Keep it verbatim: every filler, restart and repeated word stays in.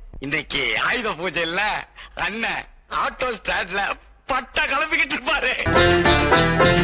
இன்னைக்கு ஆயுத பூஜை இல்ல, அண்ணன் ஆட்டோ ஸ்டாண்ட்ல பட்டா கிளம்பிக்கிட்டு இருப்பாரு.